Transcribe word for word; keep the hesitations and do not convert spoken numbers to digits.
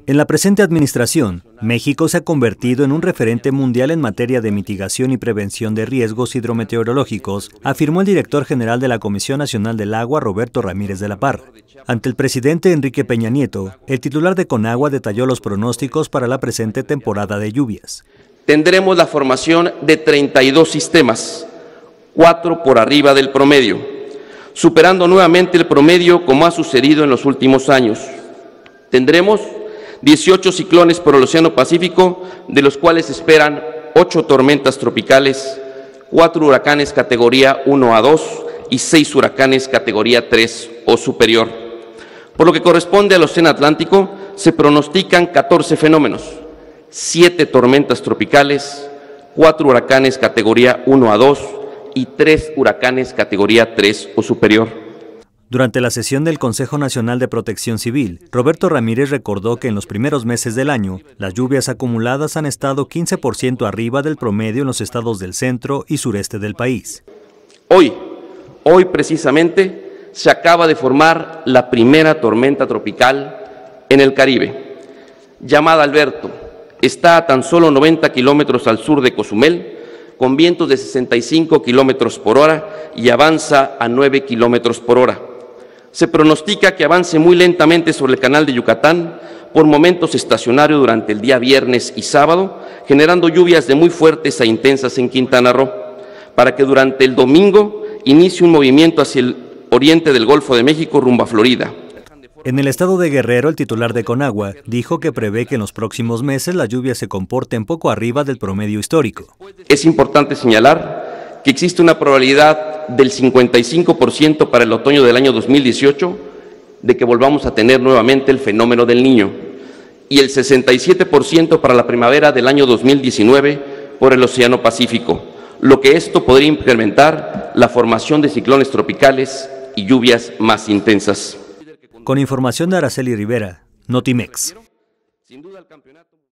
En la presente administración, México se ha convertido en un referente mundial en materia de mitigación y prevención de riesgos hidrometeorológicos, afirmó el director general de la Comisión Nacional del Agua, Roberto Ramírez de la Parra. Ante el presidente Enrique Peña Nieto, el titular de Conagua detalló los pronósticos para la presente temporada de lluvias. Tendremos la formación de treinta y dos sistemas, cuatro por arriba del promedio, superando nuevamente el promedio como ha sucedido en los últimos años. Tendremos dieciocho ciclones por el Océano Pacífico, de los cuales se esperan ocho tormentas tropicales, cuatro huracanes categoría uno a dos y seis huracanes categoría tres o superior. Por lo que corresponde al Océano Atlántico, se pronostican catorce fenómenos, siete tormentas tropicales, cuatro huracanes categoría uno a dos y tres huracanes categoría tres o superior. Durante la sesión del Consejo Nacional de Protección Civil, Roberto Ramírez recordó que en los primeros meses del año, las lluvias acumuladas han estado quince por ciento arriba del promedio en los estados del centro y sureste del país. Hoy, hoy precisamente, se acaba de formar la primera tormenta tropical en el Caribe, llamada Alberto. Está a tan solo noventa kilómetros al sur de Cozumel, con vientos de sesenta y cinco kilómetros por hora y avanza a nueve kilómetros por hora. Se pronostica que avance muy lentamente sobre el canal de Yucatán, por momentos estacionario durante el día viernes y sábado, generando lluvias de muy fuertes e intensas en Quintana Roo, para que durante el domingo inicie un movimiento hacia el oriente del Golfo de México rumbo a Florida. En el estado de Guerrero, el titular de Conagua dijo que prevé que en los próximos meses las lluvias se comporten poco arriba del promedio histórico. Es importante señalar que existe una probabilidad del cincuenta y cinco por ciento para el otoño del año dos mil dieciocho de que volvamos a tener nuevamente el fenómeno del Niño y el sesenta y siete por ciento para la primavera del año dos mil diecinueve por el Océano Pacífico, lo que esto podría incrementar la formación de ciclones tropicales y lluvias más intensas. Con información de Araceli Rivera, Notimex.